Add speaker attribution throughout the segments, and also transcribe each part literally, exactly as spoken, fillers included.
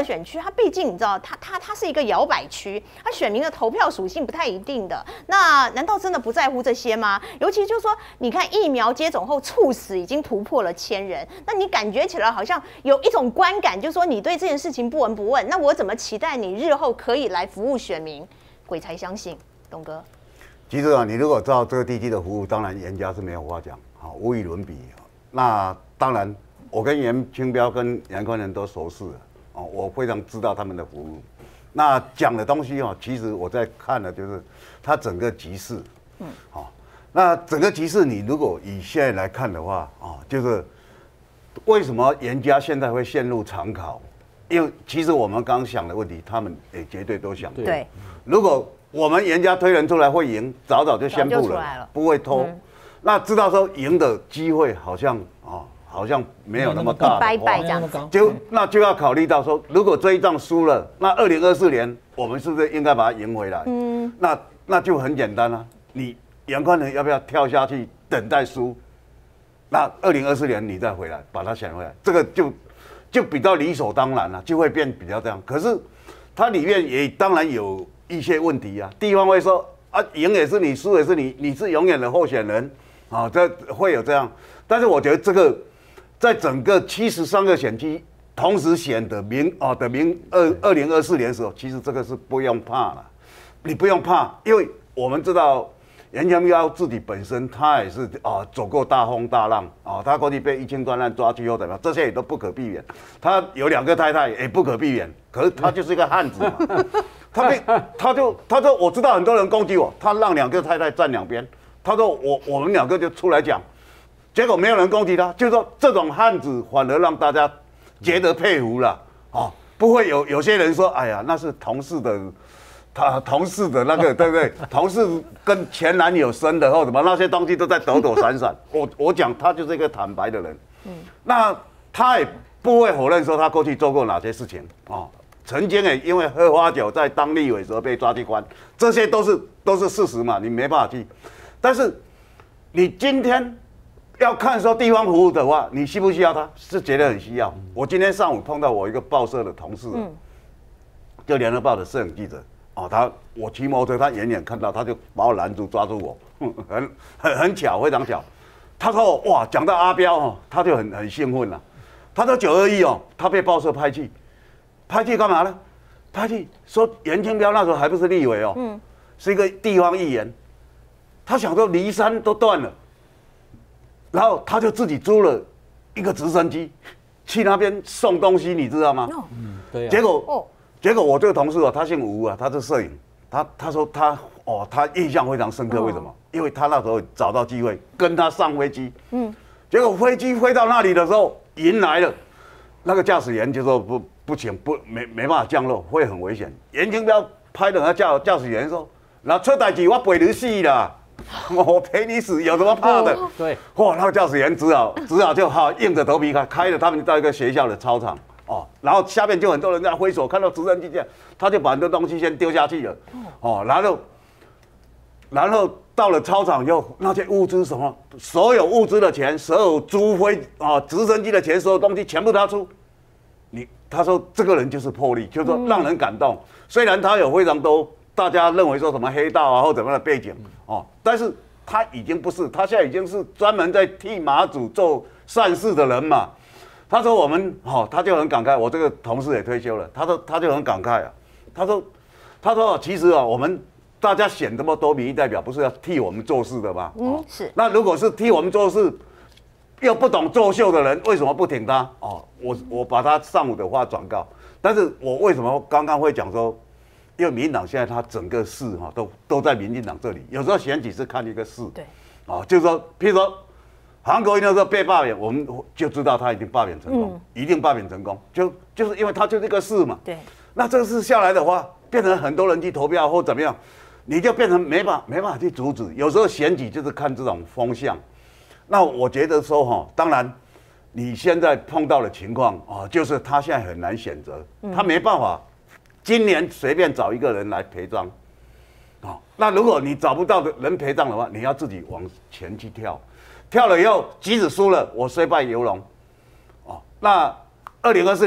Speaker 1: 二选区，它毕竟你知道，它它它是一个摇摆区，它选民的投票属性不太一定的。那难道真的不在乎这些吗？尤其就是说，你看疫苗接种后猝死已经突破了千人，那你感觉起来好像有一种观感，就是说你对这件事情不闻不问，那我怎么期待你日后可以来服务选民？鬼才相信，董哥。
Speaker 2: 其实啊，你如果照这个地区的服务，当然严家是没有话讲，好，无与伦比。那当然，我跟严清标跟杨宽仁都熟识了，哦，我非常知道他们的服务。那讲的东西哦，其实我在看的就是他整个局势，嗯，好，那整个局势你如果以现在来看的话，哦，就是为什么严家现在会陷入长考？因为其实我们刚想的问题，他们也绝对都想。
Speaker 1: 对，
Speaker 2: 如果我们严家推人出来会赢，早早就宣布了，
Speaker 1: 了
Speaker 2: 不会拖。嗯、那知道说赢的机会好像啊、哦，好像没有那么大，
Speaker 1: 拜拜这样子。
Speaker 2: 就那就要考虑到说，如果这一仗输了，那二零二四年我们是不是应该把它赢回来？嗯，那那就很简单啊，你杨宽仁要不要跳下去等待输？那二零二四年你再回来把它选回来，这个就就比较理所当然了、啊，就会变比较这样。可是它里面也当然有一些问题啊，地方会说啊，赢也是你，输也是你，你是永远的候选人啊，这会有这样。但是我觉得这个在整个七十三个选区同时选的明啊的明二二零二四年的时候，其实这个是不用怕了，你不用怕，因为我们知道严强标自己本身他也是啊走过大风大浪啊，他过去被一清专案抓去后怎么样，这些也都不可避免。他有两个太太也不可避免，可是他就是一个汉子嘛。他被他就他说我知道很多人攻击我，他让两个太太站两边。他说我我们两个就出来讲，结果没有人攻击他，就是说这种汉子反而让大家觉得佩服了哦，不会有有些人说哎呀那是同事的，他同事的那个对不对？同事跟前男友生的或什么那些东西都在躲躲闪闪。我我讲他就是一个坦白的人，嗯，那他也不会否认说他过去做过哪些事情啊。哦曾经也因为喝花酒在当立委时候被抓去关，这些都是都是事实嘛，你没办法去。但是你今天要看说地方服务的话，你需不需要他？是觉得很需要。我今天上午碰到我一个报社的同事，嗯，就联合报的摄影记者，哦，他我骑摩托车，他远远看到，他就把我拦住，抓住我，很很很巧，非常巧。他说哇，讲到阿彪哦，他就很很兴奋了。他说九二一哦，他被报社拍去。拍去干嘛呢？拍去说严清标那时候还不是立委哦，嗯，是一个地方议员。他想说离山都断了，然后他就自己租了一个直升机去那边送东西，你知道吗？
Speaker 3: 嗯，对、啊。
Speaker 2: 结果，哦，结果我这个同事哦，他姓吴啊，他是摄影，他他说他哦，他印象非常深刻，为什么？哦、因为他那时候找到机会跟他上飞机，嗯，结果飞机飞到那里的时候，迎来了那个驾驶员就说不。不行，不没没办法降落，会很危险。严清标拍的那驾驾驶员说：“那出代志我陪你死啦，我陪你死，有什么怕的？”
Speaker 3: 对，
Speaker 2: 哇，那个驾驶员只好只好就好硬着头皮开，开了他们到一个学校的操场哦，然后下面就很多人在挥手，看到直升机这样，他就把很多东西先丢下去了，哦，然后然后到了操场以后，那些物资什么，所有物资的钱，所有租飞啊直升机的钱，所有东西全部他出。你他说这个人就是魄力，就是说让人感动。嗯、虽然他有非常多大家认为说什么黑道啊或怎么样的背景哦，但是他已经不是，他现在已经是专门在替马祖做善事的人嘛。他说我们哦，他就很感慨。我这个同事也退休了，他说他就很感慨啊。他说他说其实啊，我们大家选这么多民意代表，不是要替我们做事的吗？嗯，是。那如果是替我们做事，又不懂作秀的人，为什么不挺他？哦，我我把他上午的话转告，但是我为什么刚刚会讲说，因为民进党现在他整个势哈都都在民进党这里，有时候选举是看一个势，对，哦，就是说，譬如说韩国瑜那时候被罢免，我们就知道他已经罢免成功，嗯、一定罢免成功，就就是因为他就是一个势嘛，对，那这个事下来的话，变成很多人去投票或怎么样，你就变成没法没办法去阻止，有时候选举就是看这种风向。那我觉得说哈，当然，你现在碰到的情况啊，就是他现在很难选择，他没办法，今年随便找一个人来陪葬，啊，那如果你找不到的人陪葬的话，你要自己往前去跳，跳了以后，即使输了，我虽败犹荣，哦，那二零二四年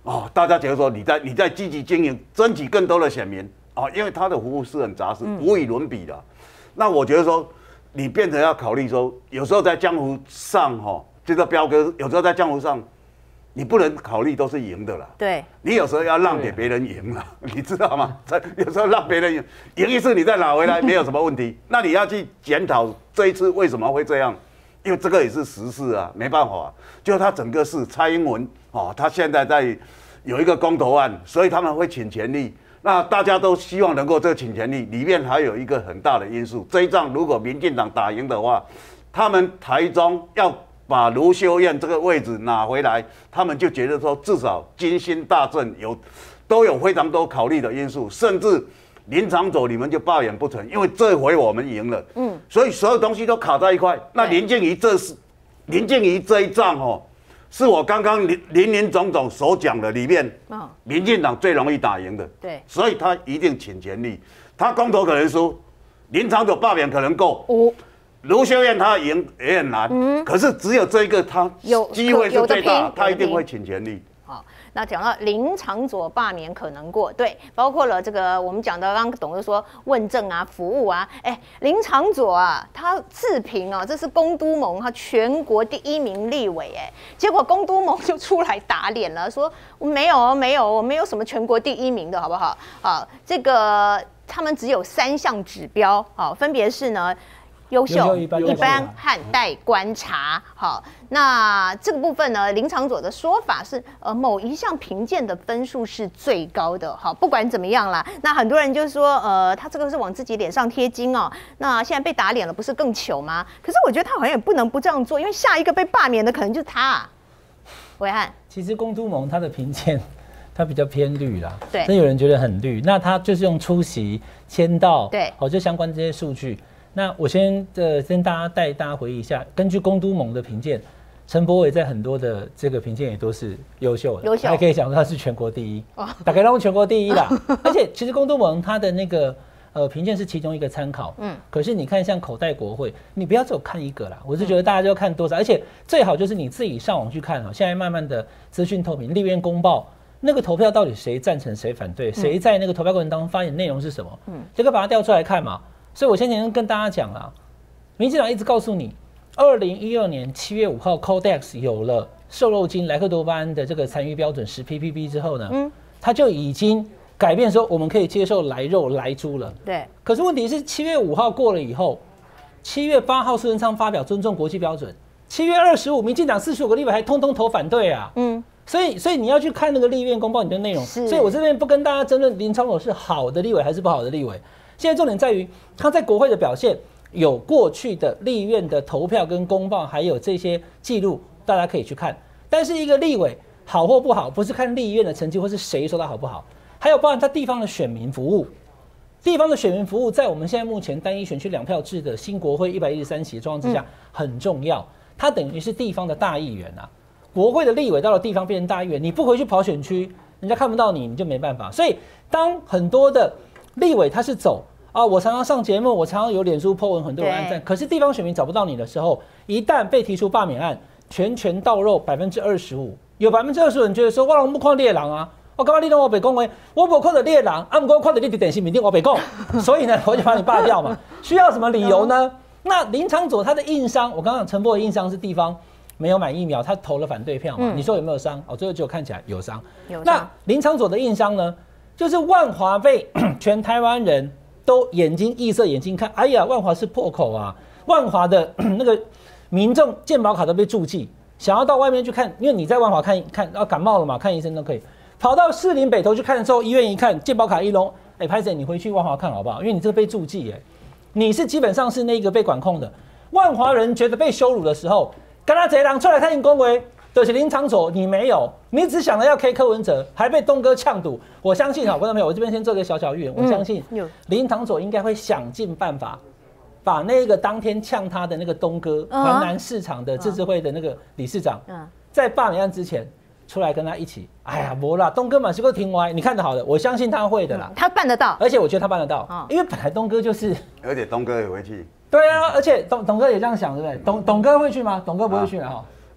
Speaker 2: 哦，大家觉得说你在你在积极经营，争取更多的选民哦，因为他的服务是很扎实，无与伦比的。那我觉得说，你变成要考虑说，有时候在江湖上哈、哦，这个彪哥有时候在江湖上，你不能考虑都是赢的啦。
Speaker 1: 对，
Speaker 2: 你有时候要让给别人赢了，你知道吗？有时候让别人赢，赢一次你再拿回来没有什么问题。那你要去检讨这一次为什么会这样，因为这个也是时事啊，没办法、啊，就他整个是蔡英文哦，他现在在有一个公投案，所以他们会请全力。那大家都希望能够这个请全力，里面还有一个很大的因素，这一仗如果民进党打赢的话，他们台中要把卢秀燕这个位置拿回来，他们就觉得说至少金星大阵有都有非常多考虑的因素，甚至林长佐你们就罢免不成，因为这回我们赢了，嗯，所以所有东西都卡在一块。那林静怡这是林静怡这一仗哦。是我刚刚林林林总总所讲的里面，哦、民进党最容易打赢的，
Speaker 1: 对，
Speaker 2: 所以他一定请全力。他公投可能输，林长佐罢免可能够，哦、卢秀燕他赢也很难，嗯、可是只有这一个他机会是最大，他一定会请全力。
Speaker 1: 好，那讲到林长佐罢免可能过，对，包括了这个我们讲的，刚刚董哥说问政啊、服务啊，哎，林长佐啊，他自评啊，这是公都盟他全国第一名立委，哎，结果公都盟就出来打脸了，说我没有，没有，我没有什么全国第一名的好不好？啊，这个他们只有三项指标，好，分别是呢。优秀、一般和待观察。好，那这个部分呢，林长佐的说法是，呃，某一项评鉴的分数是最高的。好，不管怎么样啦，那很多人就说，呃，他这个是往自己脸上贴金哦。那现在被打脸了，不是更糗吗？可是我觉得他好像也不能不这样做，因为下一个被罢免的可能就是他、啊。暐瀚，
Speaker 3: 其实公都盟他的评鉴。它比较偏绿啦，
Speaker 1: 对，
Speaker 3: 那有人觉得很绿，那他就是用出席、签到，
Speaker 1: 对，
Speaker 3: 好，就相关这些数据。那我先呃跟大家带大家回忆一下，根据公都盟的评鉴，陈柏惟在很多的这个评鉴也都是优秀的，
Speaker 1: 优秀，
Speaker 3: 还可以讲说他是全国第一，哦、大概让全国第一啦。而且其实公都盟它的那个呃评鉴是其中一个参考，嗯，可是你看像口袋国会，你不要只有看一个啦，我是觉得大家就要看多少，而且最好就是你自己上网去看啊，现在慢慢的资讯透明，立院公报。那个投票到底谁赞成谁反对？谁在那个投票过程当中发言内容是什么？嗯，这个把它调出来看嘛。所以我先前跟大家讲啦，民进党一直告诉你，二零一二年七月五号 Codex 有了瘦肉精莱克多巴胺的这个残余标准十 P P P 之后呢，嗯，它就已经改变说我们可以接受莱肉莱猪了。
Speaker 1: 对。可
Speaker 3: 是问题是七月五号过了以后，七月八号苏贞昌发表尊重国际标准，七月二十五民进党四十五个立委还通通投反对啊。嗯。所以，所以你要去看那个立院公报你的内容。所以我这边不跟大家争论林长佐是好的立委还是不好的立委。现在重点在于他在国会的表现，有过去的立院的投票跟公报，还有这些记录，大家可以去看。但是一个立委好或不好，不是看立院的成绩或是谁说他好不好，还有包含他地方的选民服务。地方的选民服务，在我们现在目前单一选区两票制的新国会一百一十三席的状况之下很重要。他等于是地方的大议员啊。国会的立委到了地方变成大议员，你不回去跑选区，人家看不到你，你就没办法。所以，当很多的立委他是走啊，我常常上节目，我常常有脸书 po 文，很多人按赞，可是地方选民找不到你的时候，一旦被提出罢免案，拳拳到肉百分之二十五，有百分之二十五人觉得说，我拢不看猎狼啊，我干嘛你让我北讲话，我不看到猎狼，啊，不过看到你的点心，明定我北讲，所以呢，我就把你罢掉嘛。需要什么理由呢？那林长佐他的硬伤，我刚刚讲陈柏惟硬伤是地方。没有买疫苗，他投了反对票嘛？嗯、你说有没有伤？哦，最后就看起来有伤。
Speaker 1: 有伤。
Speaker 3: 那林长佐的硬伤呢？就是万华被全台湾人都眼睛异色眼睛看，哎呀，万华是破口啊！万华的那个民众健保卡都被注记，想要到外面去看，因为你在万华看看啊感冒了嘛，看医生都可以，跑到士林北投去看的时候，医院一看健保卡一弄，哎，拍谁你回去万华看好不好？因为你这个被注记，哎，你是基本上是那个被管控的。万华人觉得被羞辱的时候。跟他贼狼出来看你恭维，就是林长佐，你没有，你只想着要 K 柯文哲，还被东哥呛赌。我相信哈，观众朋友，我这边先做个小小预言，我相信林长佐应该会想尽办法，把那个当天呛他的那个东哥环南市场的自治会的那个理事长，在罢免案之前出来跟他一起。哎呀，没啦，东哥满是个挺歪，你看得好的，我相信他会的啦，
Speaker 1: 他办得到，
Speaker 3: 而且我觉得他办得到，因为本来东哥就是，
Speaker 2: 而且东哥也回去。
Speaker 3: 对啊，而且董董哥也这样想，对不对？董董哥会去吗？董哥不会去了哈。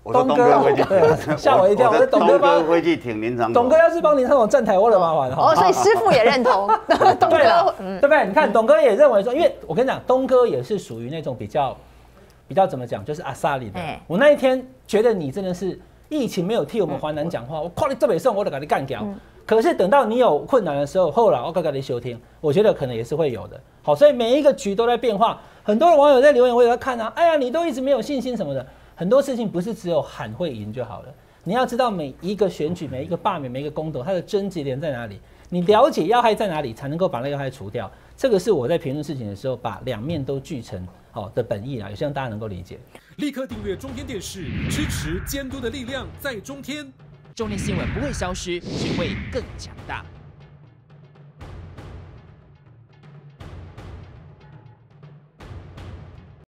Speaker 2: 我说东哥会去，
Speaker 3: 对，吓我一跳。我说
Speaker 2: 东哥会去挺林长佐。
Speaker 3: 董哥要是帮林长佐站台，我的麻烦
Speaker 1: 哈。哦，所以师傅也认同东哥，
Speaker 3: 对不对？你看董哥也认为说，因为我跟你讲，东哥也是属于那种比较比较怎么讲，就是阿萨里的。我那一天觉得你真的是疫情没有替我们华南讲话，我夸你这北送，我得给你干掉。可是等到你有困难的时候，后来我刚刚你休听，我觉得可能也是会有的。好，所以每一个局都在变化。很多的网友在留言，我也在看啊，哎呀，你都一直没有信心什么的。很多事情不是只有喊会赢就好了，你要知道每一个选举、每一个罢免、每一个公投，它的症结点在哪里，你了解要害在哪里，才能够把那个要害除掉。这个是我在评论事情的时候，把两面都聚成好的本意啊，也希望大家能够理解。
Speaker 4: 立刻订阅中天电视，支持监督的力量在中天。
Speaker 5: 中天新闻不会消失，只会更强大。